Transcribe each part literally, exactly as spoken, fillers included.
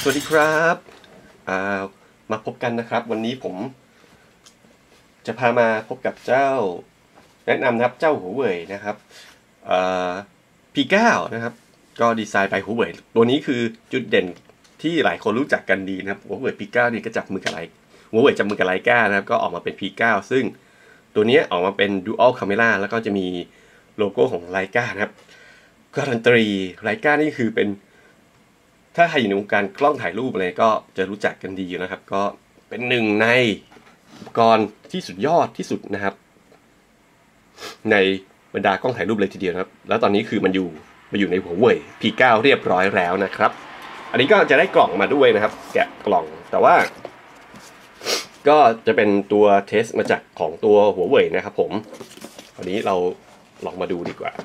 สวัสดีครับมาพบกันนะครับวันนี้ผมจะพามาพบกับเจ้าแนะนำนะครับเจ้าหัวเว่ยนะครับ พี ไนน์ นะครับก็ดีไซน์ไปหัวเว่ยตัวนี้คือจุดเด่นที่หลายคนรู้จักกันดีนะครับหัวเว่ย พี ไนน์ นี่ก็จับมือกับไลหัวเว่ยจับมือกับไลกานะครับก็ออกมาเป็น พี ไนน์ ซึ่งตัวนี้ออกมาเป็น Dual Camera แล้วก็จะมีโลโก้ของไลกานะครับการันตีไลกานี่คือเป็นถ้าใครอยู่ในวงการกล้องถ่ายรูปอะไรก็จะรู้จักกันดีนะครับก็เป็นหนึ่งในอุปกรณ์ที่สุดยอดที่สุดนะครับในบรรดากล้องถ่ายรูปเลยทีเดียวนะครับแล้วตอนนี้คือมันอยู่มาอยู่ในหัวเว่ย พี ไนน์ เรียบร้อยแล้วนะครับอันนี้ก็จะได้กล่องมาด้วยนะครับแกะกล่องแต่ว่าก็จะเป็นตัวเทสมาจากของตัวหัวเว่ยนะครับผมอันนี้เราลองมาดูดีกว่า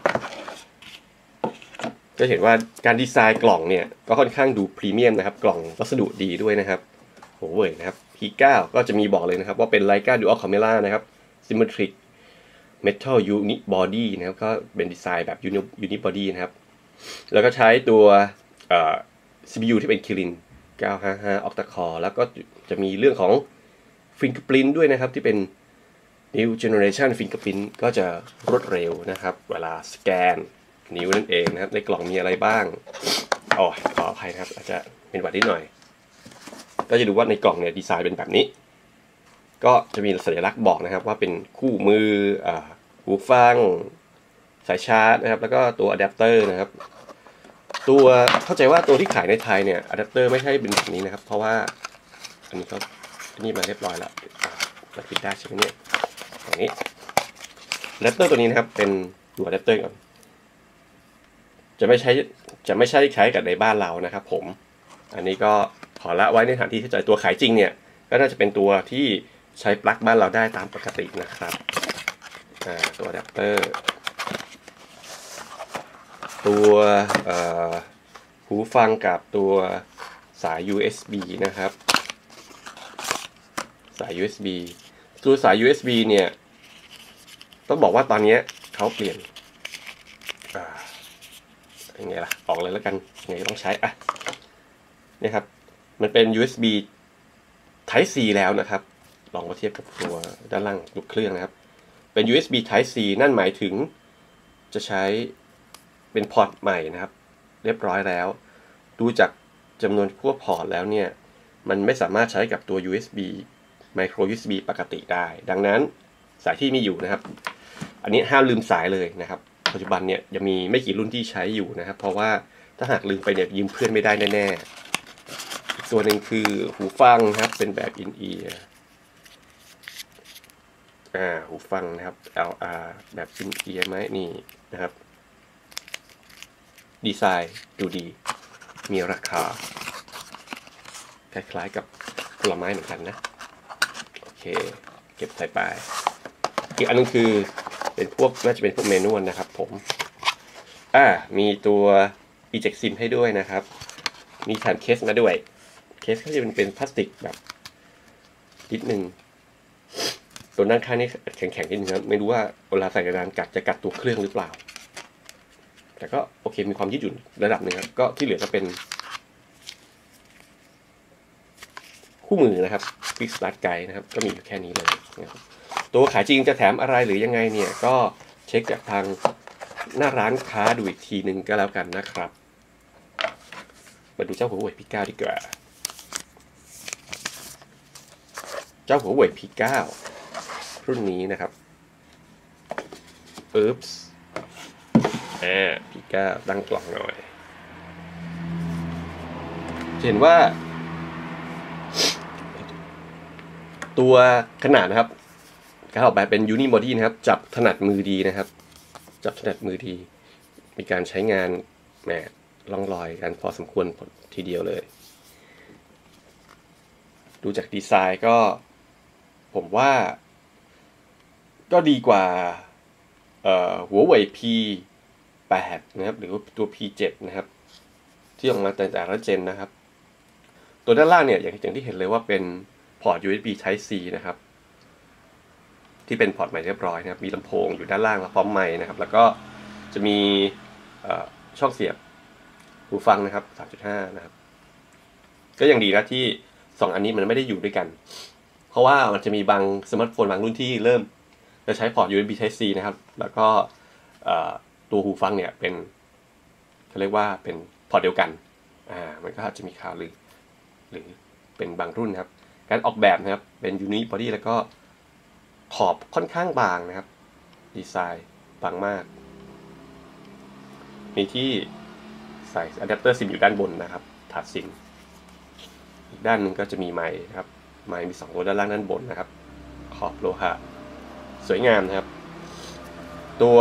ก็เห็นว่าการดีไซน์กล่องเนี่ยก็ค่อนข้างดูพรีเมียมนะครับกล่องวัสดุดีด้วยนะครับหัวเว่ยนะครับ พี ไนน์ ก็จะมีบอกเลยนะครับว่าเป็น Leica Dual Camera นะครับ Symmetric Metal Unit Body นะครับก็เป็นดีไซน์แบบ Unit Body นะครับแล้วก็ใช้ตัว ซี พี ยู ที่เป็น Kirin เก้าห้าห้า Octa Core แล้วก็จะมีเรื่องของ Fingerprint ด้วยนะครับที่เป็น New Generation Fingerprint ก็จะรวดเร็วนะครับเวลาสแกนนิ้วนั่นเองนะครับในกล่องมีอะไรบ้างอ๋อขออภัยนะครับอาจจะเป็นหวัดนิดหน่อยก็จะดูว่าในกล่องเนี่ยดีไซน์เป็นแบบนี้ก็จะมีสัญลักษณ์บอกนะครับว่าเป็นคู่มืออ่าหูฟังสายชาร์จนะครับแล้วก็ตัวอะแดปเตอร์นะครับตัวเข้าใจว่าตัวที่ขายในไทยเนี่ยอะแดปเตอร์ไม่ใช่เป็นแบบนี้นะครับเพราะว่าอันนี้ก็นี่มาเรียบร้อยแล้วเราปิดได้ใช่ไหมเนี่ยอย่างนี้อะแดปเตอร์ตัวนี้นะครับเป็นตัวอะแดปเตอร์ก่อนจะไม่ใช้จะไม่ใช่ใช้กับในบ้านเรานะครับผมอันนี้ก็ขอละไว้ในฐานที่เข้าใจตัวขายจริงเนี่ยก็น่าจะเป็นตัวที่ใช้ปลั๊กบ้านเราได้ตามปกตินะครับตัวอะแดปเตอร์ตัวหูฟังกับตัวสาย ยู เอส บี นะครับสาย ยู เอส บี ตัวสาย ยู เอส บี เนี่ยต้องบอกว่าตอนนี้เขาเปลี่ยนยังไงล่ะออกเลยแล้วกันยังไงต้องใช้อ่ะนี่ครับมันเป็น ยู เอส บี Type C แล้วนะครับลองมาเทียบกับตัวด้านล่างตัวเครื่องนะครับเป็น ยู เอส บี Type C นั่นหมายถึงจะใช้เป็นพอร์ตใหม่นะครับเรียบร้อยแล้วดูจากจำนวนพวกพอร์ตแล้วเนี่ยมันไม่สามารถใช้กับตัว ยู เอส บี Micro ยู เอส บี ปกติได้ดังนั้นสายที่มีอยู่นะครับอันนี้ห้ามลืมสายเลยนะครับปัจจุบันเนี่ยยังมีไม่กี่รุ่นที่ใช้อยู่นะครับเพราะว่าถ้าหากลืมไปเนี่ยยืมเพื่อนไม่ได้แน่ๆอีกตัวหนึ่งคือหูฟังครับเป็นแบบ in ear อ่าหูฟังนะครับ แอล อาร์ แบบ in ear ไหมนี่นะครับดีไซน์ดูดีมีราคาคล้ายๆกับผลไม้เหมือนกันนะโอเคเก็บใส่ไปอีกอันนึงคือเป็นพวกน่าจะเป็นพวกเมนูนะครับผมอ่ามีตัว eject sim ให้ด้วยนะครับมีแถมเคสมาด้วยเคสก็จะเป็นเป็นพลาสติกแบบนิดนึงตัวด้านข้างนี่แข็งๆนิดนึงครับไม่รู้ว่าเวลาใส่กระดานกัดจะกัดตัวเครื่องหรือเปล่าแต่ก็โอเคมีความยืดหยุ่นระดับหนึ่งครับก็ที่เหลือก็เป็นคู่มือนะครับ Quick Start Guide นะครับก็มีอยู่แค่นี้เลยนะครับตัวขายจริงจะแถมอะไรหรือยังไงเนี่ยก็เช็คจากทางหน้าร้านค้าดูอีกทีหนึ่งก็แล้วกันนะครับมาดูเจ้าหัวเว่ย พี ไนน์ ดีกว่าเจ้าหัวเว่ย พี ไนน์ รุ่นนี้นะครับอุ๊บส์อ่า พี ไนน์ ตั้งกล่องหน่อยเห็นว่าตัวขนาดนะครับการออกแบบเป็น Unit Body นะครับจับถนัดมือดีนะครับจับถนัดมือดีมีการใช้งานแหมล่องรอยกันพอสมควรทีเดียวเลยดูจากดีไซน์ก็ผมว่าก็ดีกว่าหัวเว่ย พี แปด นะครับหรือตัว พี เจ็ด นะครับที่ออกมาแต่แต่ละเจนนะครับตัวด้านล่างเนี่ยอย่างที่เห็นเลยว่าเป็นพอร์ต ยู เอส บี Type C นะครับที่เป็นพอร์ตใหม่เรียบร้อยนะครับมีลำโพงอยู่ด้านล่างและพร้อมไมค์นะครับแล้วก็จะมีช่องเสียบหูฟังนะครับ สามจุดห้า นะครับก็ยังดีนะที่สองอันนี้มันไม่ได้อยู่ด้วยกันเพราะว่ามันจะมีบางสมาร์ทโฟนบางรุ่นที่เริ่มจะใช้พอร์ต ยู เอส บี Type C นะครับแล้วก็ตัวหูฟังเนี่ยเป็นเขาเรียกว่าเป็นพอร์ตเดียวกันอ่ามันก็อาจจะมีข่าวหรือหรือเป็นบางรุ่นนะครับการออกแบบนะครับเป็นยูนิบอดี้แล้วก็ขอบค่อนข้างบางนะครับดีไซน์บางมากมีที่ใส่อะแดปเตอร์ซิมอยู่ด้านบนนะครับถาดซิมอีกด้านหนึ่งก็จะมีไมค์นะครับไมค์มีสองตัวด้านล่างด้านบนนะครับขอบโลหะสวยงามนะครับตัว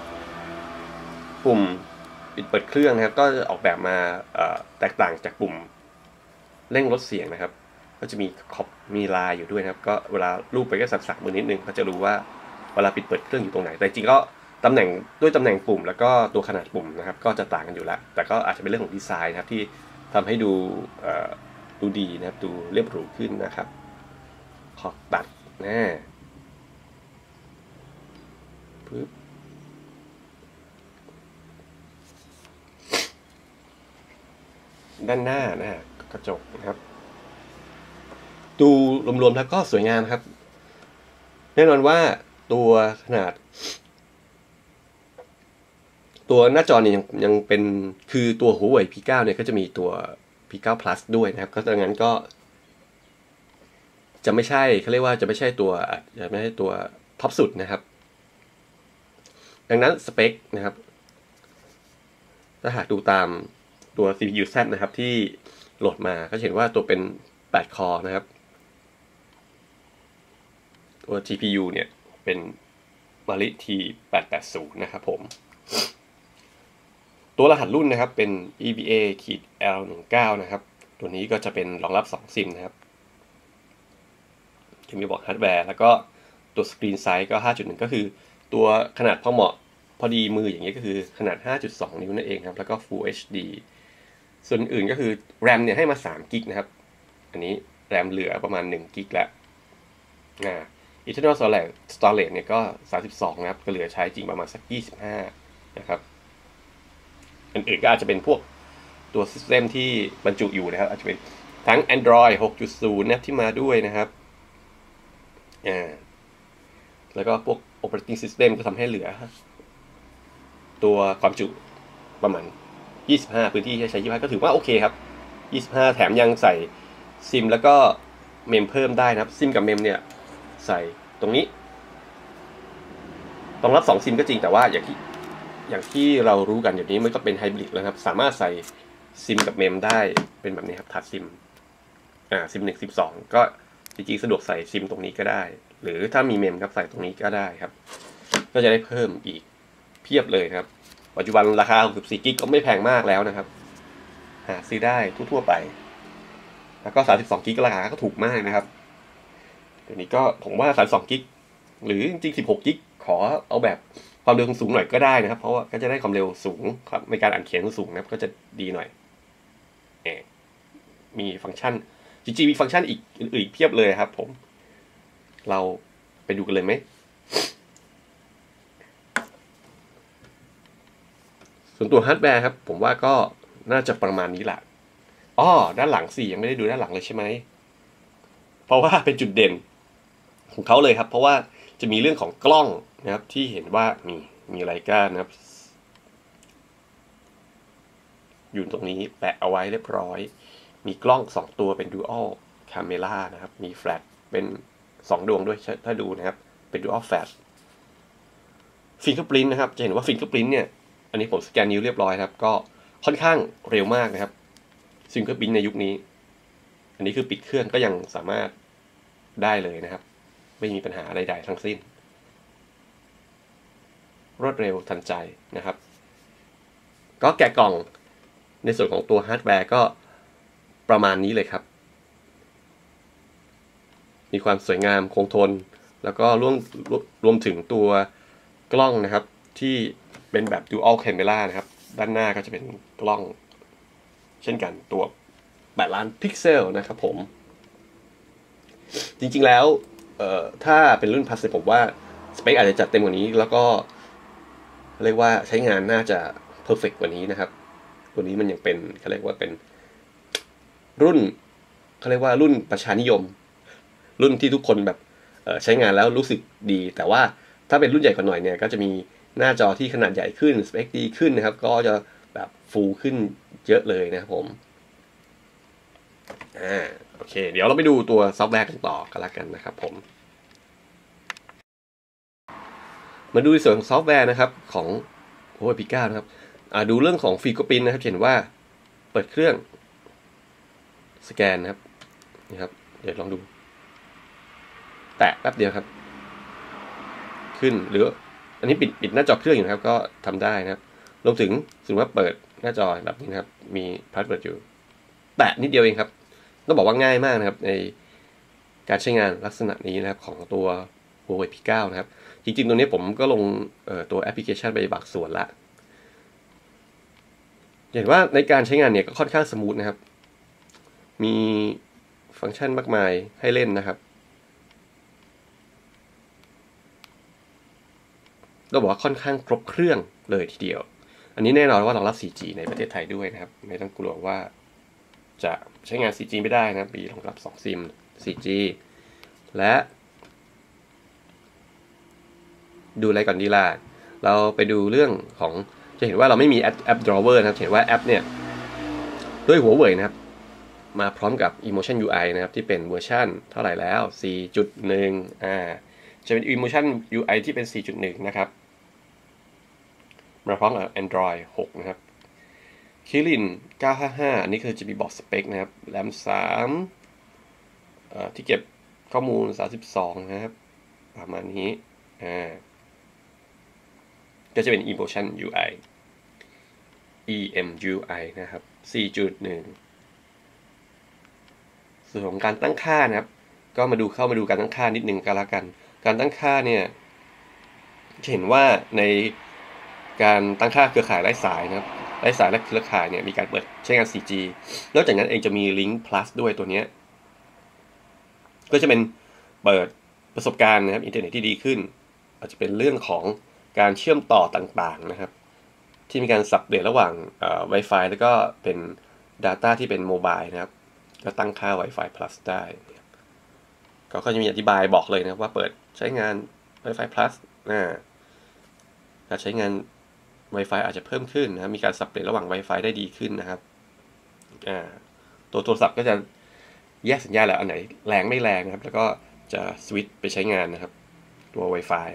ปุ่มปิดเปิดเครื่องนะครับก็จะออกแบบมาแตกต่างจากปุ่มเร่งลดเสียงนะครับก็จะมีขอบมีลายอยู่ด้วยนะครับก็เวลาลูบไปก็สักๆมือนิดนึงก็จะรู้ว่าเวลาปิดเปิดเครื่องอยู่ตรงไหนแต่จริงก็ตำแหน่งด้วยตำแหน่งปุ่มแล้วก็ตัวขนาดปุ่มนะครับก็จะต่างกันอยู่แล้วแต่ก็อาจจะเป็นเรื่องของดีไซน์นะครับที่ทำให้ดูดูดีนะครับดูเรียบหรูขึ้นนะครับขอบตัดนะปึ๊บด้านหน้านะกระจกนะครับดูรวมๆแล้วก็สวยงามครับแน่นอนว่าตัวขนาดตัวหน้าจอเนี่ยยังยังเป็นคือตัว Huawei พี ไนน์ เนี่ยก็จะมีตัว พี ไนน์ Plus ด้วยนะครับก็ดังนั้นก็จะไม่ใช่เขาเรียกว่าจะไม่ใช่ตัวจะไม่ใช่ตัวท็อปสุดนะครับดังนั้นสเปคนะครับถ้าหากดูตามตัว ซี พี ยู Z นะครับที่โหลดมาก็เห็นว่าตัวเป็นแปดคอร์นะครับตัว จี พี ยู เนี่ยเป็น Mali ที แปดแปดศูนย์ นะครับผมตัวรหัสรุ่นนะครับเป็น อี บี เอ แอล สิบเก้า นะครับตัวนี้ก็จะเป็นรองรับสองซิมนะครับจะมีบอกฮาร์ดแวร์แล้วก็ตัวสกรีนไซส์ก็ ห้าจุดหนึ่ง ก็คือตัวขนาดพอเหมาะพอดีมืออย่างนี้ก็คือขนาด ห้าจุดสอง นิ้วนั่นเองครับแล้วก็ Full เอช ดี ส่วนอื่นก็คือ RAM เนี่ยให้มาสามกิกนะครับอันนี้ RAM เหลือประมาณหนึ่งกิกแล้วอ่า Internal Storage Storage เนี่ยก็สามสิบสองนะครับก็เหลือใช้จริงประมาณสักยี่สิบห้านะครับอื่นๆก็อาจจะเป็นพวกตัว System ที่บรรจุอยู่นะครับอาจจะเป็นทั้ง Android หกจุดศูนย์ นะครับที่มาด้วยนะครับอ่าแล้วก็พวก Operating System ก็ทำให้เหลือตัวความจุประมาณยี่สิบห้าพื้นที่ใช้ยี่สิบห้าก็ถือว่าโอเคครับยี่สิบห้าแถมยังใส่ซิมแล้วก็เมมเพิ่มได้นะครับซิมกับเมมเนี่ยใส่ตรงนี้ต้องรับสองซิมก็จริงแต่ว่าอย่างที่อย่างที่เรารู้กันอย่างนี้มันก็เป็นไฮบริดแล้วครับสามารถใส่ซิมกับเมมได้เป็นแบบนี้ครับถาดซิมอ่าซิมหนึ่งซิมสองก็จริงๆสะดวกใส่ซิมตรงนี้ก็ได้หรือถ้ามีเมมครับใส่ตรงนี้ก็ได้ครับก็จะได้เพิ่มอีกเพียบเลยครับปัจจุบันราคาหกสิบสี่กิกก็ไม่แพงมากแล้วนะครับหาซื้อได้ทั่วๆไปแล้วก็สามสิบสองกิกราคาก็ถูกมากนะครับเดี๋ยวนี้ก็ผมว่าสามสิบสองกิกหรือจริงๆสิบหกกิกขอเอาแบบความเร็วสูงหน่อยก็ได้นะครับเพราะว่าก็จะได้ความเร็วสูงครับในการอ่านเขียนสูงนะครับก็จะดีหน่อยเอมีฟังก์ชันจริงๆมีฟังก์ชันอีกอื่นๆเพียบเลยครับผมเราไปดูกันเลยไหมส่วนตัวฮาร์ดแวร์ครับผมว่าก็น่าจะประมาณนี้แหละอ้อด้านหลังสิยังไม่ได้ดูด้านหลังเลยใช่ไหมเพราะว่าเป็นจุดเด่นของเขาเลยครับเพราะว่าจะมีเรื่องของกล้องนะครับที่เห็นว่ามีมีไลกานะครับอยู่ตรงนี้แปะเอาไว้เรียบร้อยมีกล้องสองตัวเป็น Dual Camera นะครับมีแฟลชเป็นสองดวงด้วยถ้าดูนะครับเป็น Dual Flash Fingerprint นะครับจะเห็นว่า Fingerprint เนี่ยอันนี้ผมสแกนนิ้วเรียบร้อยครับก็ค่อนข้างเร็วมากนะครับ Fingerprint ในยุคนี้อันนี้คือปิดเครื่องก็ยังสามารถได้เลยนะครับไม่มีปัญหาใดๆทั้งสิ้นรวดเร็วทันใจนะครับก็แกะกล่องในส่วนของตัวฮาร์ดแวร์ก็ประมาณนี้เลยครับมีความสวยงามคงทนแล้วก็รวมรวมถึงตัวกล้องนะครับที่เป็นแบบ Dual Camera นะครับด้านหน้าก็จะเป็นกล้องเช่นกันตัวแปดล้านพิกเซลนะครับผมจริงๆแล้วเอ่อถ้าเป็นรุ่น Plus ผมว่าสเปคอาจจะจัดเต็มกว่านี้แล้วก็เรียกว่าใช้งานน่าจะเพอร์เฟกต์กว่านี้นะครับตัวนี้มันยังเป็นเขาเรียกว่าเป็นรุ่นเขาเรียกว่ารุ่นประชานิยมรุ่นที่ทุกคนแบบใช้งานแล้วรู้สึกดีแต่ว่าถ้าเป็นรุ่นใหญ่กว่าหน่อยเนี่ยก็จะมีหน้าจอที่ขนาดใหญ่ขึ้นสเปคดีขึ้นนะครับก็จะแบบฟูลขึ้นเยอะเลยนะครับผมอ่าโอเคเดี๋ยวเราไปดูตัวซอฟต์แวร์กันต่อกันละกันนะครับผมมาดูในส่วนของซอฟต์แวร์นะครับของ Huawei พี เก้า นะครับดูเรื่องของฟิงเกอร์พรินท์นะครับเห็นว่าเปิดเครื่องสแกนนะครับนี่ครับเดี๋ยวลองดูแตะแป๊บเดียวครับขึ้นหรืออันนี้ปิดปิดหน้าจอเครื่องอยู่นะครับก็ทำได้นะครับรวมถึงสมมติว่าเปิดหน้าจอแบบนี้นะครับมีพาสเวิร์ดอยู่แตะนิดเดียวเองครับต้องบอกว่าง่ายมากนะครับในการใช้งานลักษณะนี้นะครับของตัว Huawei พี เก้า นะครับจริงๆตัวนี้ผมก็ลงตัวแอปพลิเคชันไปบางส่วนละเห็นว่าในการใช้งานเนี่ยก็ค่อนข้างสมูทนะครับมีฟังก์ชันมากมายให้เล่นนะครับต้องบอกว่าค่อนข้างครบเครื่องเลยทีเดียวอันนี้แน่นอนว่ารองรับ โฟร์จี ในประเทศไทยด้วยนะครับไม่ต้องกลัวว่าจะใช้งาน โฟร์จี ไม่ได้นะมีรองรับสองซิม โฟร์จี และดูอะไรก่อนดีล่ะเราไปดูเรื่องของจะเห็นว่าเราไม่มีแอปแอป drawer นะครับเห็นว่าแอปเนี่ยด้วยหัวเว่ยนะครับมาพร้อมกับ Emotion ยู ไอ นะครับที่เป็นเวอร์ชันเท่าไหร่แล้ว สี่จุดหนึ่ง อ่าจะเป็น Emotion ยู ไอ ที่เป็น สี่จุดหนึ่ง นะครับมาพร้อมกับ Android หก นะครับ Kirin เก้าห้าห้า อันนี้คือจะมีบอกสเปคนะครับ แรม สามเอ่อที่เก็บข้อมูลสามสิบสองนะครับประมาณนี้อ่าก็จะเป็น Emotion ยู ไอ อี เอ็ม ยู ไอ นะครับ สี่จุดหนึ่ง ส่วนของการตั้งค่านะครับก็มาดูเข้ามาดูการตั้งค่านิดนึงก็แล้วกันการตั้งค่าเนี่ยเห็นว่าในการตั้งค่าเครือข่ายไร้สายนะครับไร้สายและเครือข่ายเนี่ยมีการเปิดใช้งาน โฟร์จี นอกจากนั้นเองจะมี Link Plus ด้วยตัวนี้ก็จะเป็นเปิดประสบการณ์นะครับอินเทอร์เน็ตที่ดีขึ้นอาจจะเป็นเรื่องของการเชื่อมต่อต่างๆนะครับที่มีการสับเปลี่ยนระหว่าง Wi-Fi แล้วก็เป็น Data ที่เป็นโมบายนะครับก็ตั้งค่า Wi-Fi Plus ได้ก็จะมีอธิบายบอกเลยนะว่าเปิดใช้งาน Wi-Fi Plus นะการใช้งาน Wi-Fi อาจจะเพิ่มขึ้นนะมีการสับเปลี่ยนระหว่าง Wi-Fi ได้ดีขึ้นนะครับตัวโทรศัพท์ก็จะแยกสัญญาณแล้วอันไหนแรงไม่แรงนะครับแล้วก็จะสวิตช์ไปใช้งานนะครับตัว Wi-Fi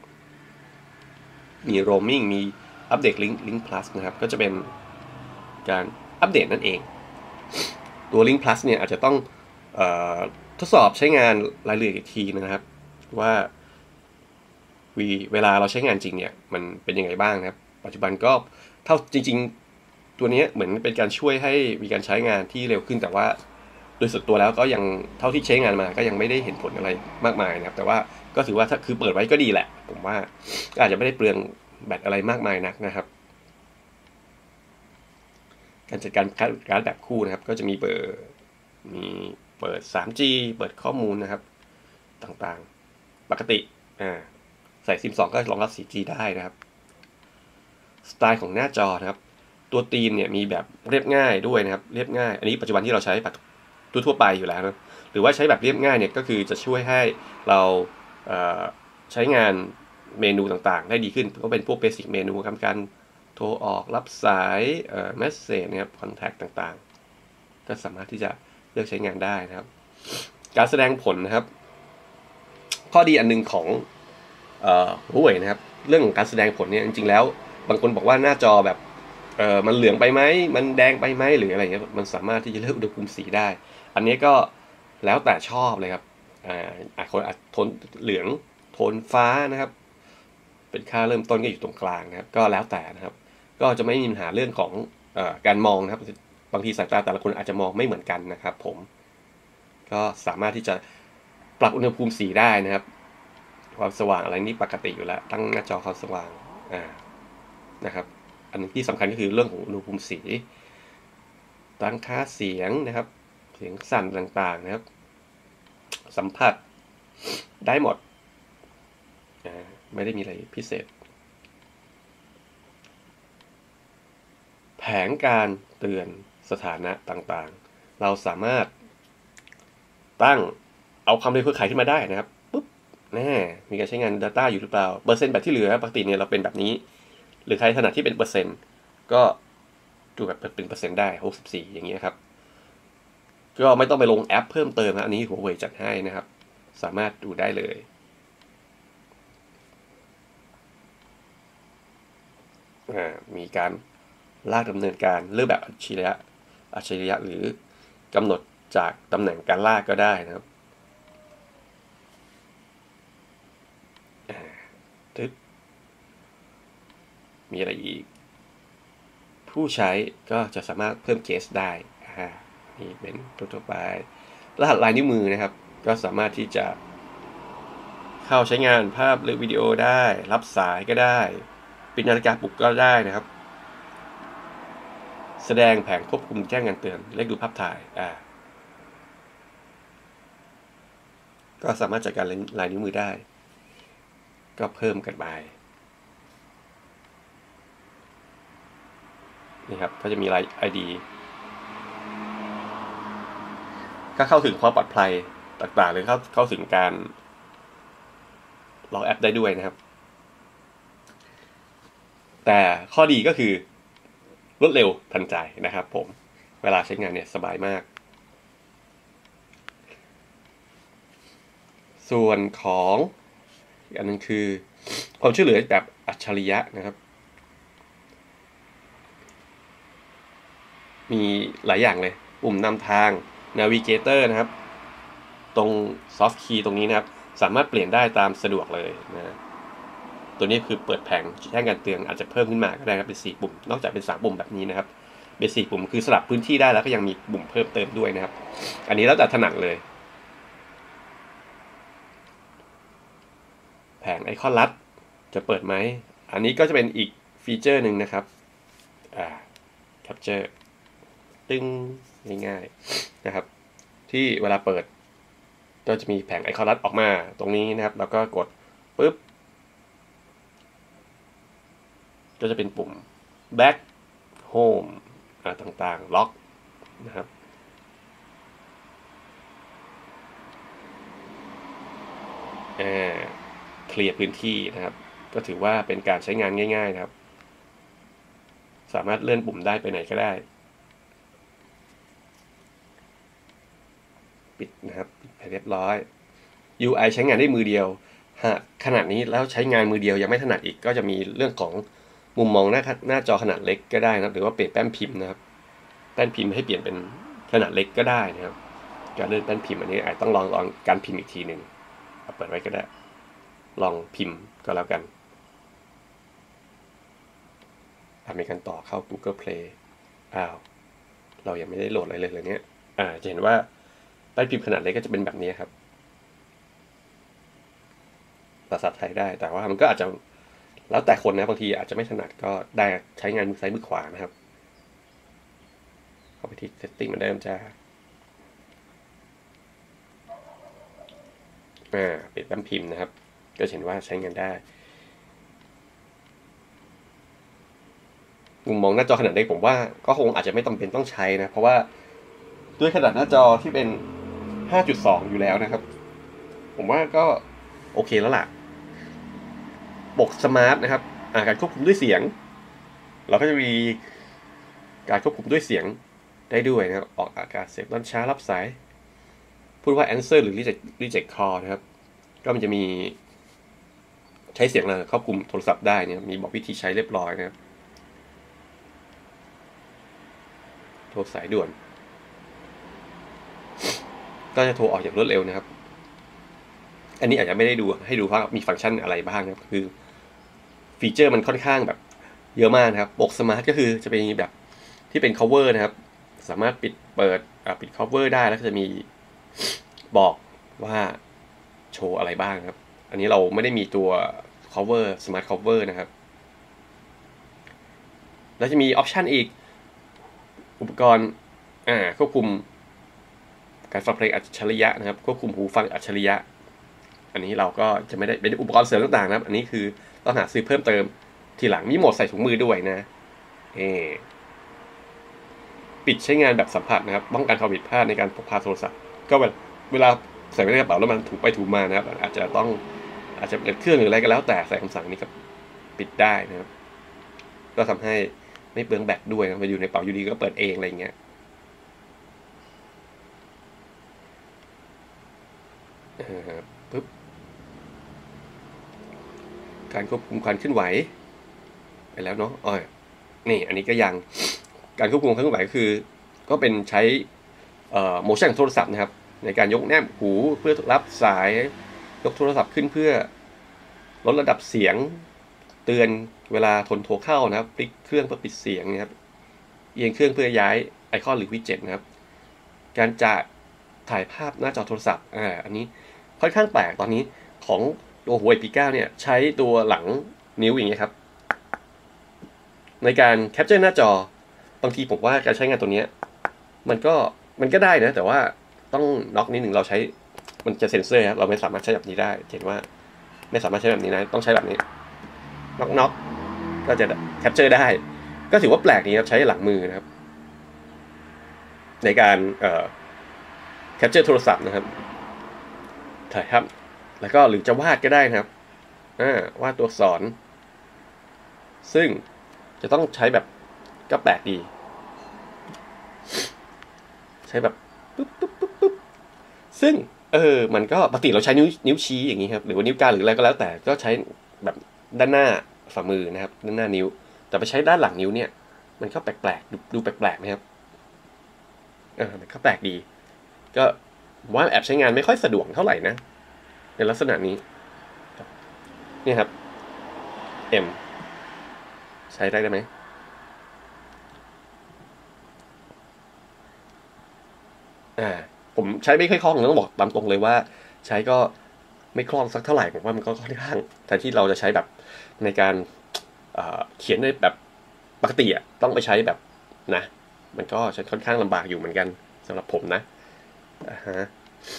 มี roaming มีอัปเดต Link Link Plus นะครับก็จะเป็นการอัปเดตนั่นเองตัว Link Plus เนี่ยอาจจะต้องเอ่อทดสอบใช้งานรายละเอียดอีกทีนะครับว่าเวลาเราใช้งานจริงเนี่ยมันเป็นยังไงบ้างนะครับปัจจุบันก็เท่าจริงๆตัวนี้เหมือนเป็นการช่วยให้มีการใช้งานที่เร็วขึ้นแต่ว่าโดยส่วนตัวแล้วก็ยังเท่าที่ใช้งานมาก็ยังไม่ได้เห็นผลอะไรมากมายนะครับแต่ว่าก็ถือว่าถ้าคือเปิดไว้ก็ดีแหละผมว่าอาจจะไม่ได้เปลืองแบตอะไรมากมายนักนะครับการจัดการการ์ดแบบคู่นะครับก็จะมีเบอร์มีเปิด ทรีจี เปิดข้อมูลนะครับต่างๆปกติอ่าใส่ซิมสองก็รองรับ โฟร์จี ได้นะครับสไตล์ของหน้าจอนะครับตัวธีมเนี่ยมีแบบเรียบง่ายด้วยนะครับเรียบง่ายอันนี้ปัจจุบันที่เราใช้ทั่วๆไปอยู่แล้วนะหรือว่าใช้แบบเรียบง่ายเนี่ยก็คือจะช่วยให้เราใช้งานเมนูต่างๆได้ดีขึ้นก็เป็นพวกเบสิกเมนูครับการโทรออกรับสายเอ่อเมสเซจนะครับคอนแทคต่างๆก็สามารถที่จะเลือกใช้งานได้นะครับการแสดงผลนะครับข้อดีอันนึงของเอ่อ Huawei นะครับเรื่องของการแสดงผลเนี่ยจริงๆแล้วบางคนบอกว่าหน้าจอแบบเอ่อมันเหลืองไปไหมมันแดงไปไหมหรืออะไรเงี้ยมันสามารถที่จะเลือกอุณหภูมิสีได้อันนี้ก็แล้วแต่ชอบเลยครับอ่าคนอาจโทนเหลืองโทนฟ้านะครับเป็นค่าเริ่มต้นก็อยู่ตรงกลางนะครับก็แล้วแต่นะครับก็จะไม่มีปัญหาเรื่องของเอ่อการมองนะครับบางทีสายตาแต่ละคนอาจจะมองไม่เหมือนกันนะครับผมก็สามารถที่จะปรับอุณหภูมิสีได้นะครับความสว่างอะไรนี่ปกติอยู่แล้วตั้งหน้าจอความสว่างอ่านะครับอันนึงที่สำคัญก็คือเรื่องของอุณหภูมิสีตั้งค่าเสียงนะครับเสียงสั่นต่างๆนะครับสัมผัสได้หมดอ่าไม่ได้มีอะไรพิเศษแผงการเตือนสถานะต่างๆเราสามารถตั้งเอาความเร็วเครือข่ายขึ้นมาได้นะครับปุ๊บแน่มีการใช้งาน Data อยู่หรือเปล่าเปอร์เซ็นต์แบบที่เหลือปกติเนี่ยเราเป็นแบบนี้หรือใครถนัดที่เป็นเปอร์เซ็นต์ก็ดูแบบเป็นเปอร์เซ็นต์ได้หกสิบสี่อย่างเงี้ยครับก็ไม่ต้องไปลงแอปเพิ่มเติมนะอันนี้หัวเว่ยจัดให้นะครับสามารถดูได้เลยมีการลากดำเนินการเลือกแบบอัจฉริยะอัจฉริยะหรือกำหนดจากตำแหน่งการลากก็ได้นะครับมีอะไรอีกผู้ใช้ก็จะสามารถเพิ่มเคสได้นี่เป็นทั่วไปรหัสลายนิ้วมือนะครับก็สามารถที่จะเข้าใช้งานภาพหรือวิดีโอได้รับสายก็ได้ปิดนาฬิกาปลุกก็ได้นะครับแสดงแผงควบคุมแจ้งการเตือนเลขดูภาพถ่ายอ่าก็สามารถจัดการลายนิ้วมือได้ก็เพิ่มกันไปนี่ครับก็จะมีลาย ไอ ดี ก็เข้าถึงความปลอดภัยต่างๆหรือเข้าเข้าถึงการล็อกแอปได้ด้วยนะครับแต่ข้อดีก็คือรวดเร็วทันใจนะครับผมเวลาใช้งานเนี่ยสบายมากส่วนของอีกอันนึงคือความช่วยเหลือแบบอัจฉริยะนะครับมีหลายอย่างเลยปุ่มนำทาง Navigator นะครับตรง Soft Key ตรงนี้นะครับสามารถเปลี่ยนได้ตามสะดวกเลยนะตัวนี้คือเปิดแผงแจ้งการเตือนอาจจะเพิ่มขึ้นมาก็ได้ครับเป็นสี่ปุ่มนอกจากเป็นสามปุ่มแบบนี้นะครับเป็นสี่ปุ่มคือสลับพื้นที่ได้แล้วก็ยังมีปุ่มเพิ่มเติมด้วยนะครับอันนี้แล้วแต่ถนัดเลยแผงไอคอนลัดจะเปิดไหมอันนี้ก็จะเป็นอีกฟีเจอร์หนึ่งนะครับอ่า Capture ตึ้งง่ายๆนะครับที่เวลาเปิดก็จะมีแผงไอคอนลัดออกมาตรงนี้นะครับแล้วก็กดปุ๊บก็จะเป็นปุ่ม back home อ่าต่างๆล็อกนะครับอ่าเคลียร์พื้นที่นะครับก็ถือว่าเป็นการใช้งานง่ายๆนะครับสามารถเลื่อนปุ่มได้ไปไหนก็ได้ปิดนะครับปิดไปเรียบร้อย ยู ไอ ใช้งานได้มือเดียวหากขนาดนี้แล้วใช้งานมือเดียวยังไม่ถนัดอีกก็จะมีเรื่องของมุมมองหน้าหน้าจอขนาดเล็กก็ได้นะหรือว่าเปลี่ยนแป้นพิมพ์นะครับแป้นพิมพ์ให้เปลี่ยนเป็นขนาดเล็กก็ได้นะครับการเลื่อนแป้นพิมพ์อันนี้อาจต้องลองลองการพิมพ์อีกทีหนึ่งเปิดไว้ก็ได้ลองพิมพ์ก็แล้วกันทำในการต่อเข้า Google Play อ้าวเรายังไม่ได้โหลดอะไรเลยเลยเนี้ยอ่าจะเห็นว่าแป้นพิมพ์ขนาดเล็กก็จะเป็นแบบนี้ครับภาษาไทยได้แต่ว่ามันก็อาจจะแล้วแต่คนนะบางทีอาจจะไม่ถนัดก็ได้ใช้งานมือซ้ายมือขวานะครับเข้าไปที่ setting เหมือนเดิมจ้าอ่าปิดแป้นพิมพ์นะครับก็เห็นว่าใช้งานได้มุมมองหน้าจอขนาดเล็กผมว่าก็คงอาจจะไม่จำเป็นต้องใช้นะเพราะว่าด้วยขนาดหน้าจอที่เป็น ห้าจุดสอง อยู่แล้วนะครับผมว่าก็โอเคแล้วล่ะปกสมาร์ทนะครับการควบคุมด้วยเสียงเราก็จะมีการควบคุมด้วยเสียงได้ด้วยนะครับออกอากาศเสียงต้นช้ารับสายพูดว่า answer หรือ reject reject call นะครับก็มันจะมีใช้เสียงเราควบคุมโทรศัพท์ได้เนี่ยมีบอกวิธีใช้เรียบร้อยนะครับโทรสายด่วนก็จะโทรออกอย่างรวดเร็วนะครับอันนี้อาจจะไม่ได้ดูให้ดูว่ามีฟังก์ชันอะไรบ้างนะครับคือฟีเจอร์มันค่อนข้างแบบเยอะมากนะครับปกสมาร์ทก็คือจะเป็นแบบที่เป็น cover นะครับสามารถปิดเปิดปิด cover ได้แล้วก็จะมีบอกว่าโชว์อะไรบ้างครับอันนี้เราไม่ได้มีตัว cover smart cover นะครับแล้วจะมีออปชันอีกอุปกรณ์อ่าควบคุมการฟังเพลงอัจฉริยะนะครับควบคุมหูฟังอัจฉริยะอันนี้เราก็จะไม่ได้เป็นอุปกรณ์เสริมต่างๆนะครับอันนี้คือต้องหาซื้อเพิ่มเติมทีหลังมีโหมดใส่ถุงมือด้วยนะเอปิปิดใช้งานแบบสัมผัสนะครับป้องกันความผิดพลาดในการพกพาโทรศัพท์ก็เวลาใส่ไว้ในกระเป๋าแล้วมันถูไปถูมานะครับอาจจะต้องอาจจะเปิดเครื่องหรืออะไรก็แล้วแต่ใส่คำสั่งนี้ครับปิดได้นะครับก็ทำให้ไม่เปลืองแบตด้วยนะมาอยู่ในกระเป๋าอยู่ดีก็เปิดเองอะไรเงี้ยปึ๊บการควบคุมการเคลื่อนไหวไปแล้วเนาะอ๋อนี่อันนี้ก็ยังการควบคุมการเคลื่อนไหวก็คือก็เป็นใช้เอ่อโมชั่นโทรศัพท์นะครับในการยกแนบหูเพื่อรับสายยกโทรศัพท์ขึ้นเพื่อลดระดับเสียงเตือนเวลาทนโทรเข้านะครับพลิกเครื่องเพื่อปิดเสียงนะครับเอียงเครื่องเพื่อย้ายไอคอนหรือวิดเจ็ตนะครับการจะถ่ายภาพหน้าจอโทรศัพท์อ่าอันนี้ค่อนข้างแปลกตอนนี้ของตัวหัว พี เก้า เนี่ยใช้ตัวหลังนิ้วอย่างเงี้ยครับในการแคปเจอร์หน้าจอบางทีผมว่าการใช้งานตัวนี้มันก็มันก็ได้นะแต่ว่าต้องน็อกนิดหนึ่งเราใช้มันจะเซ็นเซอร์ครับเราไม่สามารถใช้แบบนี้ได้เห็นว่าไม่สามารถใช้แบบนี้นะต้องใช้แบบนี้น็อกน็อกก็จะแคปเจอร์ได้ก็ถือว่าแปลกดีครับใช้หลังมือนะครับในการเอ่อแคปเจอร์โทรศัพท์นะครับถ่ายครับแล้วก็หรือจะวาดก็ได้นะครับอ่าวาดตัวอักษรซึ่งจะต้องใช้แบบก็แปลกดีใช้แบบปุ๊บปุ๊บปุ๊บปุ๊บซึ่งเออมันก็ปกติเราใช้นิ้วนิ้วชี้อย่างนี้ครับหรือว่านิ้วกลางหรืออะไรก็แล้วแต่ก็ใช้แบบด้านหน้าฝ่ามือนะครับด้านหน้านิ้วแต่ไปใช้ด้านหลังนิ้วเนี่ยมันก็แปลกๆดูดูแปลกๆนะครับเออมันก็แปลกดีก็ว่าแอบใช้งานไม่ค่อยสะดวกเท่าไหร่นะในลักษณะนี้นี่ครับ M ใช้ได้ไหมอ่าผมใช้ไม่ค่อยคล่องต้องบอกตามตรงเลยว่าใช้ก็ไม่คล่องสักเท่าไหร่ผมว่ามันก็ค่อนข้างแต่ที่เราจะใช้แบบในการเขียนในแบบปกติอ่ะต้องไปใช้แบบนะมันก็ใช้ค่อนข้างลำบากอยู่เหมือนกันสำหรับผมนะอ่าฮะ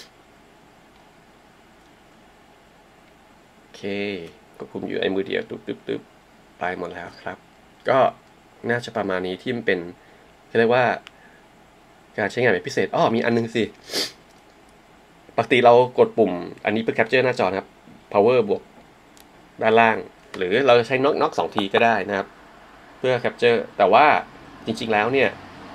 โอเคก็คุมอยู่ไอ้มือเดียวตึ๊บตึ๊บตึ๊บไปหมดแล้วครับก็น่าจะประมาณนี้ที่มันเป็นเรียกว่าการใช้งานแบบพิเศษอ้อมีอันนึงสิปกติเรากดปุ่มอันนี้เพื่อแคปเจอร์หน้าจอนะครับ power บวกด้านล่างหรือเราจะใช้น็อกน็อกสองทีก็ได้นะครับเพื่อแคปเจอร์แต่ว่าจริงๆแล้วเนี่ย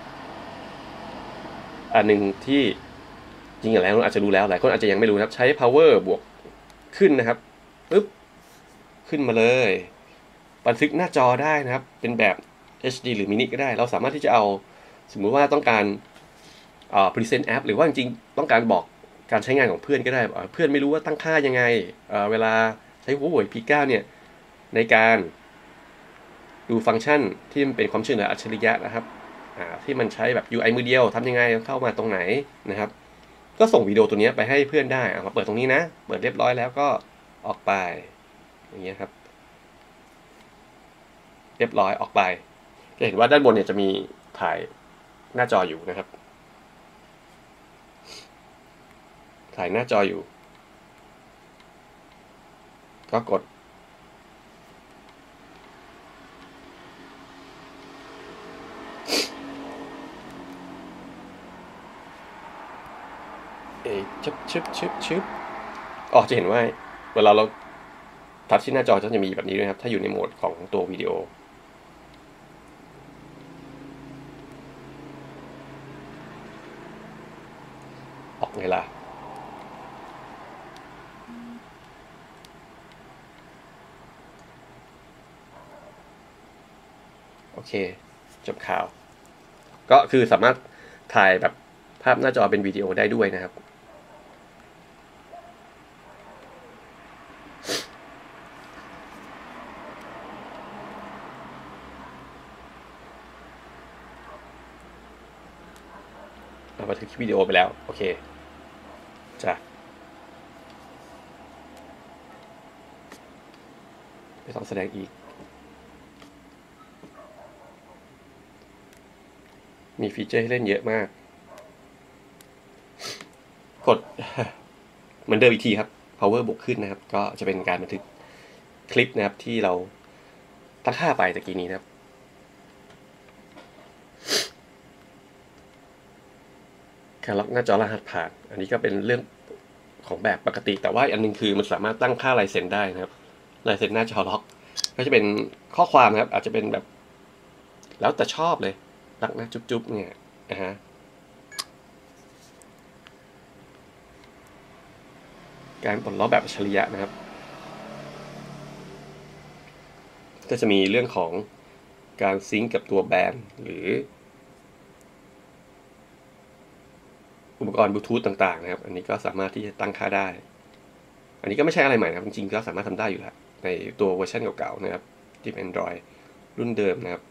อันหนึ่งที่จริงๆแล้วอาจจะรู้แล้วหลายคนอาจจะยังไม่รู้นะครับใช้ power บวกขึ้นนะครับปึ๊บขึ้นมาเลยบันทึกหน้าจอได้นะครับเป็นแบบ เอช ดี หรือมินิก็ได้เราสามารถที่จะเอาสมมุติว่าต้องการอ่า present app หรือว่าจริงๆต้องการบอกการใช้งานของเพื่อนก็ได้เพื่อนไม่รู้ว่าตั้งค่ายังไงเวลาใช้หัวเว่ย พี เก้า เนี่ยในการดูฟังก์ชันที่มันเป็นความช่วยเหลืออัจฉริยะนะครับที่มันใช้แบบ ยู ไอ มือเดียวทำยังไงเข้ามาตรงไหนนะครับก็ส่งวิดีโอตัวนี้ไปให้เพื่อนได้มาเปิดตรงนี้นะเปิดเรียบร้อยแล้วก็ออกไปอย่างเงี้ยครับเรียบร้อยออกไปจะเห็นว่าด้านบนเนี่ยจะมีถ่ายหน้าจออยู่นะครับถ่ายหน้าจออยู่ก็กดเอ๊ะชึบชึบชึบชึบอ๋อจะเห็นว่าเวลาเราทัชที่หน้าจอจะมีแบบนี้ด้วยครับถ้าอยู่ในโหมดของตัววิดีโอออกไงล่ะโอเคจบข่าวก็คือสามารถถ่ายแบบภาพหน้าจอเป็นวิดีโอได้ด้วยนะครับเราบันทึกวิดีโอไปแล้วโอเคจ้ะไม่ต้องแสดงอีกมีฟีเจอร์ให้เล่นเยอะมากกดเหมือนเดิมอีกทีครับ power บวกขึ้นนะครับก็จะเป็นการบันทึกคลิปนะครับที่เราตั้งค่าไปตะกี้นี้นะครับการล็อกหน้าจอรหัสผ่านอันนี้ก็เป็นเรื่องของแบบปกติแต่ว่าอันนึงคือมันสามารถตั้งค่าลายเซ็นได้นะครับลายเซ็นหน้าจอล็อกก็จะเป็นข้อความนะครับอาจจะเป็นแบบแล้วแต่ชอบเลยรักนะจุ๊บๆเนี่ยนะฮะการปลดล็อกแบบอัจฉริยะนะครับก็จะมีเรื่องของการซิงก์กับตัวแบรนด์หรืออุปกรณ์บลูทูธต่างๆนะครับอันนี้ก็สามารถที่จะตั้งค่าได้อันนี้ก็ไม่ใช่อะไรใหม่นะครับจริงๆก็สามารถทำได้อยู่แล้วในตัวเวอร์ชันเก่าๆนะครับที่เป็น Android รุ่นเดิมนะครับ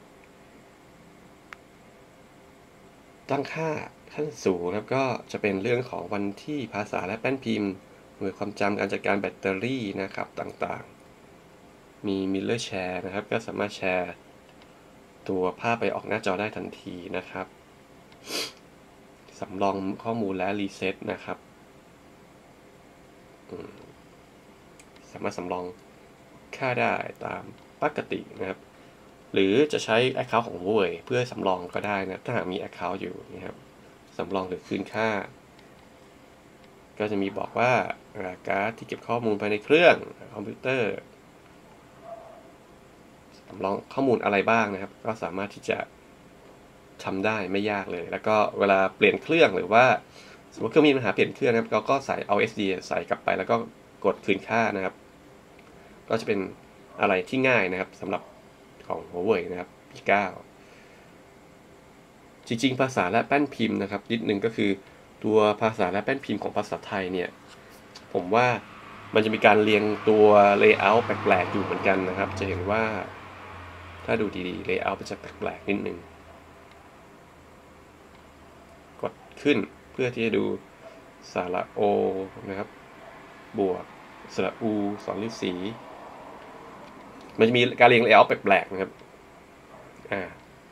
ตั้งค่าขั้นสูงนะครับก็จะเป็นเรื่องของวันที่ภาษาและแป้นพิมพ์หน่วยความจำการจัดการแบตเตอรี่นะครับต่างๆมี Mirror Share นะครับก็สามารถแชร์ตัวภาพไปออกหน้าจอได้ทันทีนะครับสำรองข้อมูลและรีเซ็ตนะครับสามารถสำรองค่าได้ตามปกตินะครับหรือจะใช้ Account ของ Huawei เพื่อสำรองก็ได้นะถ้าหากมี Account อยู่นะครับสำรองหรือคืนค่าก็จะมีบอกว่าการ์ดที่เก็บข้อมูลภายในเครื่องคอมพิวเตอร์สำรองข้อมูลอะไรบ้างนะครับก็สามารถที่จะทำได้ไม่ยากเลยแล้วก็เวลาเปลี่ยนเครื่องหรือว่าสมมติเครื่องมีปัญหาเปลี่ยนเครื่องนะครับเราก็ใส่เอา เอส ดี ใส่กลับไปแล้วก็กดคืนค่านะครับก็จะเป็นอะไรที่ง่ายนะครับสำหรับของ Huawei นะครับ พี เก้า จริงๆภาษาและแป้นพิมพ์นะครับนิดนึงก็คือตัวภาษาและแป้นพิมพ์ของภาษาไทยเนี่ยผมว่ามันจะมีการเรียงตัว layout แปลกๆอยู่เหมือนกันนะครับจะเห็นว่าถ้าดูดีๆ layout มันจะแปลกๆนิดนึงกดขึ้นเพื่อที่จะดูสระโอนะครับบวกสระอูสองฤาษีมันจะมีการเรียง layout แปลกๆนะครับอ่า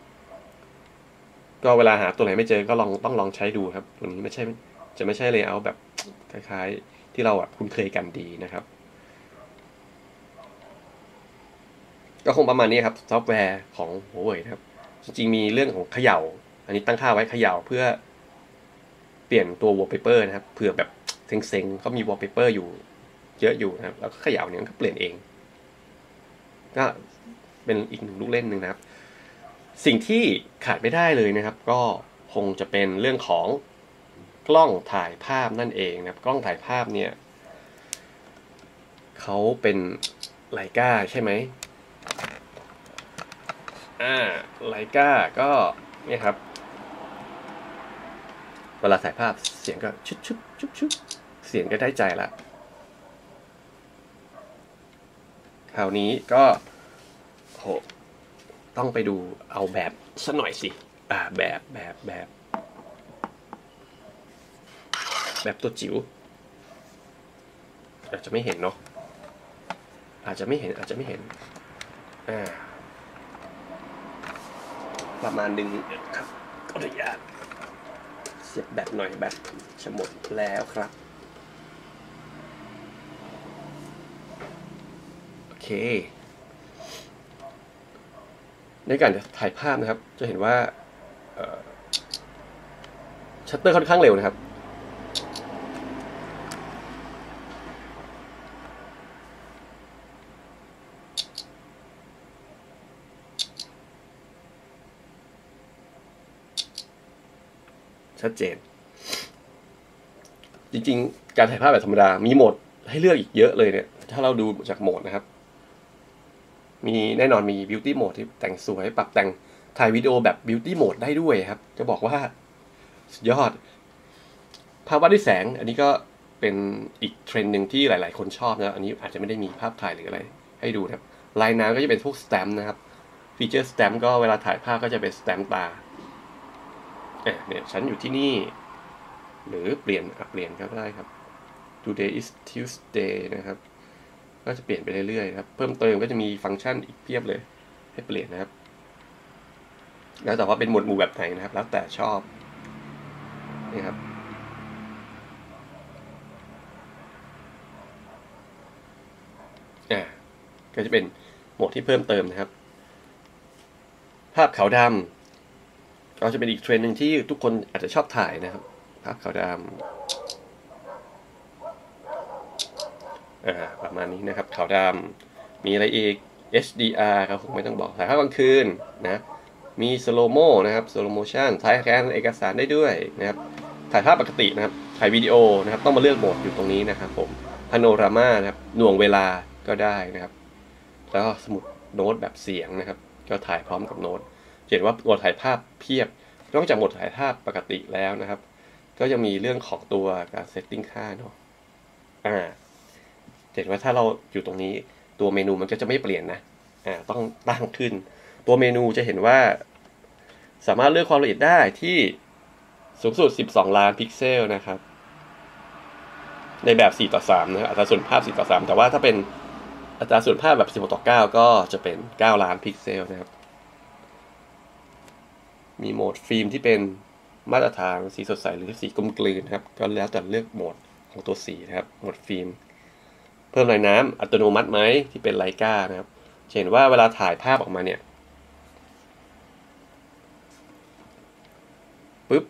ก็เวลาหาตัวไหนไม่เจอก็ลองต้องลองใช้ดูครับตัวนี้ไม่ใช่จะไม่ใช่ layout แบบคล้ายๆที่เราอ่ะคุ้นเคยกันดีนะครับก็คงประมาณนี้ครับซอฟต์แวร์ของ Huawei นะครับจริงๆมีเรื่องของเขย่าอันนี้ตั้งค่าไว้เขย่าเพื่อเปลี่ยนตัว wallpaper นะครับเผื่อแบบเซ็งๆเขามี wallpaper อยู่เยอะอยู่นะครับแล้วก็เขย่าเนี่ยก็เปลี่ยนเองก็เป็นอีกหนึ่งลูกเล่นหนึ่งนะครับสิ่งที่ขาดไม่ได้เลยนะครับก็คงจะเป็นเรื่องของกล้องถ่ายภาพนั่นเองนะครับกล้องถ่ายภาพเนี่ยเขาเป็นไลกาใช่ไหมอ่าไลกาก็เนี่ยครับเวลาถ่ายภาพเสียงก็ชุบชุบชุบชุบเสียงก็ได้ใจละคราวนี้ก็โหต้องไปดูเอาแบบสักหน่อยสิอ่าแบบแบบแบบแบบตัวจิ๋วอาจจะไม่เห็นเนาะอาจจะไม่เห็นอาจจะไม่เห็นอ่าประมาณหนึ่งครับก็อนุญาตเสียบแบตหน่อยแบตจะหมดแล้วครับโอเคในการถ่ายภาพนะครับจะเห็นว่าชัตเตอร์ค่อนข้างเร็วนะครับชัดเจนจริงๆการถ่ายภาพแบบธรรมดามีโหมดให้เลือกอีกเยอะเลยเนี่ยถ้าเราดูจากโหมดนะครับมีแน่นอนมี Beauty Mode ที่แต่งสวยปรับแต่งถ่ายวิดีโอแบบ Beauty Mode ได้ด้วยครับจะบอกว่าสุดยอดภาพวาดด้วยแสงอันนี้ก็เป็นอีกเทรนด์หนึ่งที่หลายๆคนชอบนะอันนี้อาจจะไม่ได้มีภาพถ่ายหรืออะไรให้ดูนะครับลายน้ำก็จะเป็นพวกสแตมป์นะครับฟีเจอร์สแตมป์ก็เวลาถ่ายภาพก็จะเป็นสแตมป์ตาเนี่ยฉันอยู่ที่นี่หรือเปลี่ยนเปลี่ยนก็ได้ครับ today is Tuesday นะครับก็จะเปลี่ยนไปเรื่อยๆครับเพิ่มเติมก็จะมีฟังก์ชันอีกเพียบเลยให้เปลี่ยนนะครับแล้วแต่ว่าเป็นหมวดหมู่แบบไหนนะครับแล้วแต่ชอบนี่ครับอ่าก็จะเป็นโหมดที่เพิ่มเติมนะครับภาพขาวดำก็จะเป็นอีกเทรนด์หนึ่งที่ทุกคนอาจจะชอบถ่ายนะครับภาพขาวดำอ่าประมาณนี้นะครับขาวดำมีอะไรอีก เอช ดี อาร์ ครับผมไม่ต้องบอกถ่ายภาพกลางคืนนะมีสโลโมนะครับสโลโมชันถ่ายแทนเอกสารได้ด้วยนะครับถ่ายภาพปกตินะครับถ่ายวิดีโอนะครับต้องมาเลือกโหมดอยู่ตรงนี้นะครับผมพาโนรามานะครับหน่วงเวลาก็ได้นะครับแล้วก็สมุดโน้ตแบบเสียงนะครับก็ถ่ายพร้อมกับโน้ตเห็นว่าโหมดถ่ายภาพเพียบนอกจากโหมดถ่ายภาพปกติแล้วนะครับก็จะมีเรื่องของตัวการเซตติ้งค่าเนาะอ่าเห็นว่าถ้าเราอยู่ตรงนี้ตัวเมนูมันก็จะไม่เปลี่ยนนะอ่าต้องตั้งขึ้นตัวเมนูจะเห็นว่าสามารถเลือกความละเอียดได้ที่สูงสุดสิบสองล้านพิกเซลนะครับในแบบสี่ต่อสามนะครับอัตราส่วนภาพสี่ต่อสามแต่ว่าถ้าเป็นอัตราส่วนภาพแบบสิบหกต่อเก้าก็จะเป็นเก้าล้านพิกเซลนะครับมีโหมดฟิล์มที่เป็นมาตรฐานสีสดใสหรือสีกลมกลืนนะครับก็แล้วแต่เลือกโหมดของตัวสีนะครับโหมดฟิล์มเพิ่มลายน้ำอัตโนมัติไหมที่เป็นไลกานะครับเห็นว่าเวลาถ่ายภาพออกมาเนี่ยปึ๊บ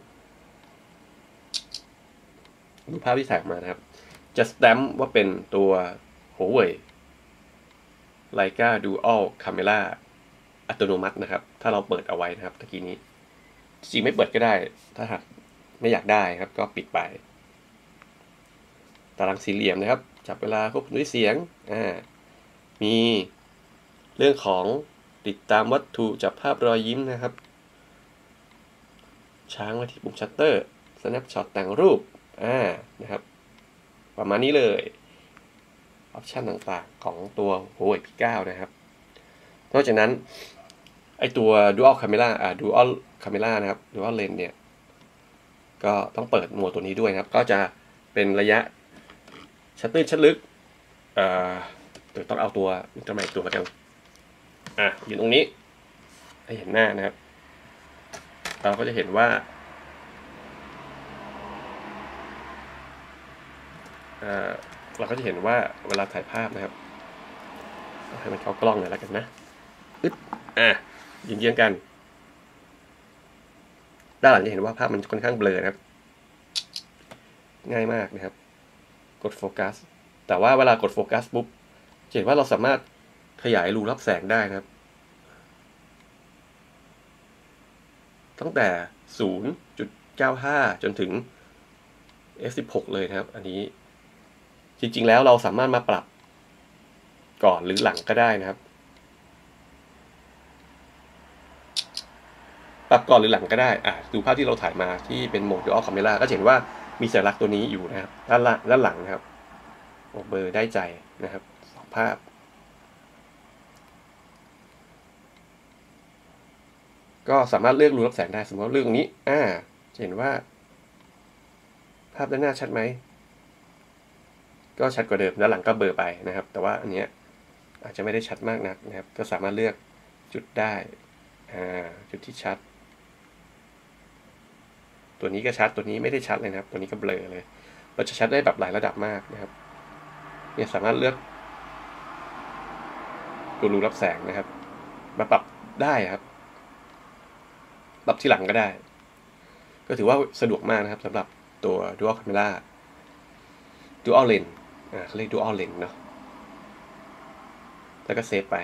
ดูภาพที่ถ่ายออกมานะครับจะสแตมป์ว่าเป็นตัว Huawei Leica Dual Camera อัตโนมัตินะครับถ้าเราเปิดเอาไว้นะครับตะกี้นี้จริงไม่เปิดก็ได้ถ้าหากไม่อยากได้ครับก็ปิดไปตารางสี่เหลี่ยมนะครับจับเวลาควบคุมด้วยเสียงอ่ามีเรื่องของติดตามวัตถุจับภาพรอยยิ้มนะครับช้างไว้ที่ปุ่มชัตเตอร์ snapshot แต่งรูปอ่านะครับประมาณนี้เลยออปชันต่างๆของตัว Huawei พี ไนน์ นะครับนอกจากนั้นไอตัว Dual Camera อ่า Dual Camera นะครับ Dual Lens เนี่ยก็ต้องเปิดโหมดตัวนี้ด้วยนะครับก็จะเป็นระยะชัตเตอร์ชัดลึกเอ่อเดี๋ยวต้องเอาตัวมิเตอร์ใหม่ตัวมากันอ่ะอยู่ตรงนี้ให้เห็นหน้านะครับเราก็จะเห็นว่าเราก็จะเห็นว่าเวลาถ่ายภาพนะครับให้มันเข้ากล้องหน่อยแล้วกันนะอึ๊บอ่ะยิงเยียงกันด้านหลังจะเห็นว่าภาพมันค่อนข้างเบลอนะครับง่ายมากนะครับกดโฟกัสแต่ว่าเวลากดโฟกัสปุ๊บเห็นว่าเราสามารถขยายรูรับแสงได้นะครับตั้งแต่ ศูนย์จุดเก้าห้า จนถึง เอฟ สิบหก เลยนะครับอันนี้จริงๆแล้วเราสามารถมาปรับก่อนหรือหลังก็ได้นะครับปรับก่อนหรือหลังก็ได้อ่ะดูภาพที่เราถ่ายมาที่เป็นโหมด Dual Camera ก็เห็นว่ามีสัญลักษณ์ตัวนี้อยู่นะครับด้านล่างด้านหลังนะครับเบอร์ได้ใจนะครับสองภาพก็สามารถเลือกรูรับแสงได้สมมติว่าเลือกตรงนี้อ่าจะเห็นว่าภาพด้านหน้าชัดไหมก็ชัดกว่าเดิมด้านหลังก็เบลอไปนะครับแต่ว่าอันเนี้ยอาจจะไม่ได้ชัดมากนักนะครับก็สามารถเลือกจุดได้อ่าจุดที่ชัดตัวนี้ก็ชัดตัวนี้ไม่ได้ชัดเลยนะครับตัวนี้ก็เบลอเลยเราจะชัดได้แบบหลายระดับมากนะครับเนี่ยสามารถเลือกตัวรูรับแสงนะครับมาปรับได้ครับปรับที่หลังก็ได้ก็ถือว่าสะดวกมากนะครับสำหรับตัว Dual Camera Dual Lens อ่าเขาเรียก Dual Lens เนาะแล้วก็เซฟไป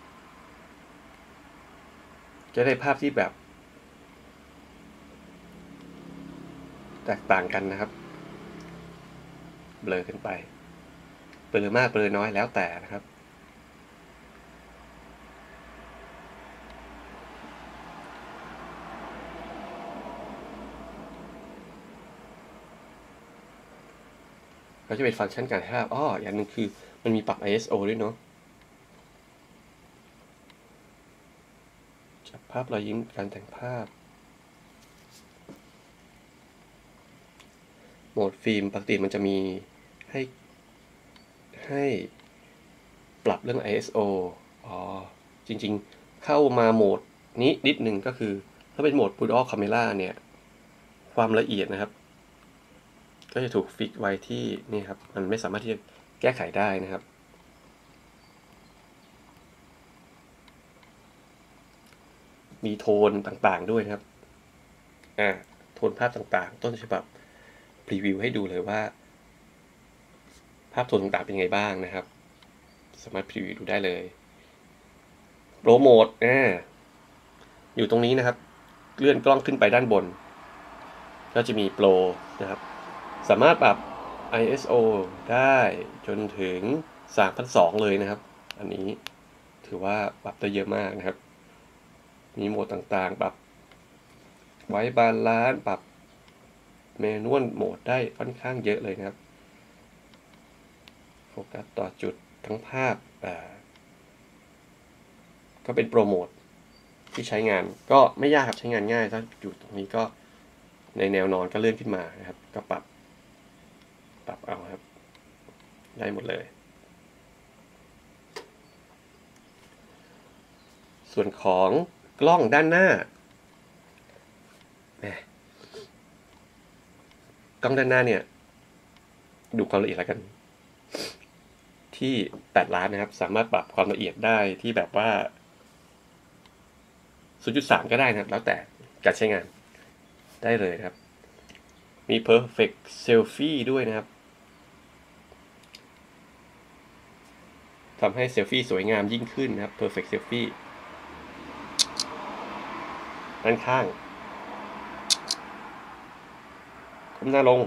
จะได้ภาพที่แบบแตกต่างกันนะครับเบลอขึ้นไปเบลอมากเบลอน้อยแล้วแต่นะครับก็จะเป็นฟังก์ชันการถ่ายภาพอ้ออย่างหนึ่งคือมันมีปรับ ไอ เอส โอ ด้วยเนาะจับภาพรอยยิ้มการแต่งภาพโหมดฟิล์มปกติมันจะมีให้ให้ปรับเรื่อง ไอ เอส โอ อ๋อจริงๆเข้ามาโหมดนี้นิดนึงก็คือถ้าเป็นโหมด Dual Camera เนี่ยความละเอียดนะครับก็จะถูกฟิกไว้ที่นี่ครับมันไม่สามารถที่จะแก้ไขได้นะครับมีโทนต่างๆด้วยนะครับอ่าโทนภาพต่างๆต้นฉบับพรีวิวให้ดูเลยว่าภาพโทนต่างๆเป็นไงบ้างนะครับสามารถพรีวิวดูได้เลยโปรโมทอ่าอยู่ตรงนี้นะครับเลื่อนกล้องขึ้นไปด้านบนก็จะมีโปรนะครับสามารถปรับ ไอ เอส โอ ได้จนถึง สามพันสองร้อย เลยนะครับอันนี้ถือว่าปรับได้เยอะมากนะครับมีโหมดต่างๆปรับไว้บาลานซ์ปรับเมนูโหมดได้ค่อนข้างเยอะเลยนะครับโฟกัสต่อจุดทั้งภาพอ่าก็เป็นโปรโมทที่ใช้งานก็ไม่ยากครับใช้งานง่ายถ้าอยู่ตรงนี้ก็ในแนวนอนก็เลื่อนขึ้นมานะครับก็ปรับปรับเอาครับได้หมดเลยส่วนของกล้องด้านหน้ากล้องด้านหน้าเนี่ยดูความละเอียดแล้วกันที่แปดล้านนะครับสามารถปรับความละเอียดได้ที่แบบว่า ศูนย์จุดสาม ก็ได้นะครับแล้วแต่การใช้งานได้เลยครับมี perfect selfie ด้วยนะครับทำให้เซลฟี่สวยงามยิ่งขึ้นนะครับ perfect selfie ด้านข้างก้มหน้าลง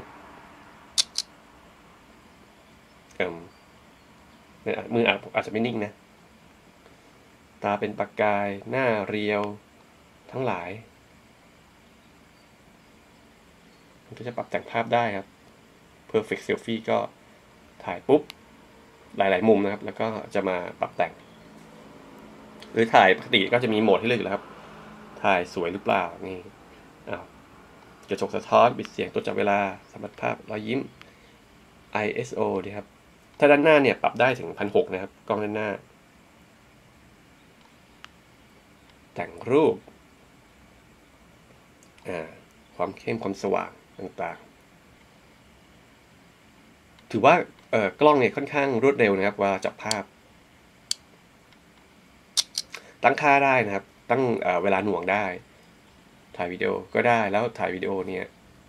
เอ่มมืออาจจะไม่นิ่งนะตาเป็นประกายหน้าเรียวทั้งหลายมันก็จะปรับแต่งภาพได้ครับ perfect selfie ก็ถ่ายปุ๊บหลายๆมุมนะครับแล้วก็จะมาปรับแต่งหรือถ่ายปกติก็จะมีโหมดให้เลือกอยู่แล้วครับถ่ายสวยหรือเปล่านี่อ้าวกระจกสะท้อนปิดเสียงตัวจับเวลาสมรรถภาพรอยยิ้ม ไอ เอส โอ ดีครับถ้าด้านหน้าเนี่ยปรับได้ถึง หนึ่งพันหกร้อย นะครับกล้องด้านหน้าแต่งรูปอ่าความเข้มความสว่างต่างๆถือว่าเอ่อกล้องเนี่ยค่อนข้างรวดเร็วนะครับเวลาจับภาพตั้งค่าได้นะครับตั้งเวลาหน่วงได้ถ่ายวิดีโอก็ได้แล้วถ่ายวิดีโอเนี่ย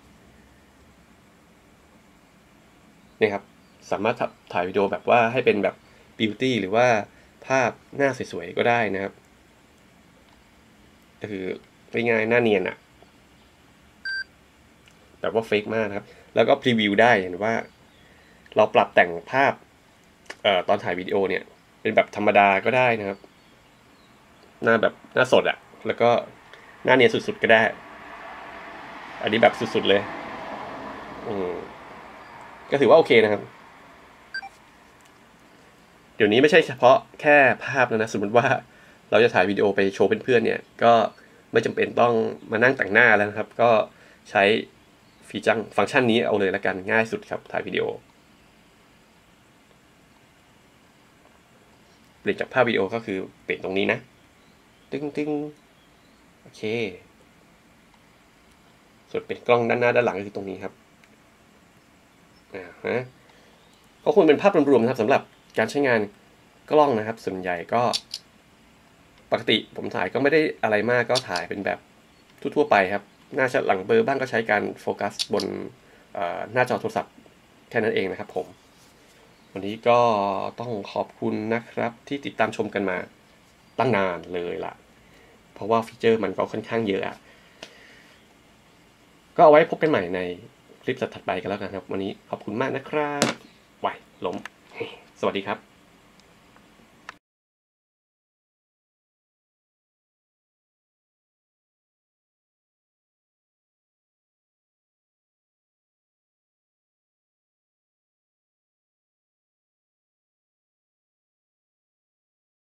นี่ครับสามารถถ่ายวิดีโอแบบว่าให้เป็นแบบบิวตี้หรือว่าภาพหน้าสวยๆก็ได้นะครับก็คือง่ายๆหน้าเนียนอะแบบว่าเฟกมากนะครับแล้วก็พรีวิวได้เห็นว่าเราปรับแต่งภาพเอ่อตอนถ่ายวิดีโอเนี่ยเป็นแบบธรรมดาก็ได้นะครับหน้าแบบหน้าสดอะแล้วก็หน้าเนียนสุดๆก็ได้อันนี้แบบสุดๆเลยอืมก็ถือว่าโอเคนะครับเดี๋ยวนี้ไม่ใช่เฉพาะแค่ภาพแล้วนะสมมติว่าเราจะถ่ายวิดีโอไปโชว์เพื่อนๆเนี่ยก็ไม่จำเป็นต้องมานั่งแต่งหน้าแล้วนะครับก็ใช้ฟีเจอร์ฟังก์ชันนี้เอาเลยละกันง่ายสุดครับถ่ายวิดีโอเปลี่ยนจากภาพวิดีโอก็คือเปลี่ยนตรงนี้นะตึ้งตึ้งโอเคส่วนเป็นกล้องด้านหน้าด้านหลังก็คือตรงนี้ครับอ่าฮะก็คงเป็นภาพรวมๆนะครับสำหรับการใช้งานกล้องนะครับส่วนใหญ่ก็ปกติผมถ่ายก็ไม่ได้อะไรมากก็ถ่ายเป็นแบบทั่วๆไปครับหน้าชัดหลังเบอร์บ้างก็ใช้การโฟกัสบนหน้าจอโทรศัพท์แค่นั้นเองนะครับผมวันนี้ก็ต้องขอบคุณนะครับที่ติดตามชมกันมาตั้งนานเลยล่ะเพราะว่าฟีเจอร์มันก็ค่อนข้างเยอะอะก็เอาไว้พบกันใหม่ในคลิปถัดไปกันแล้วกันครับวันนี้ขอบคุณมากนะครับไหวล้มสวัสดีครับ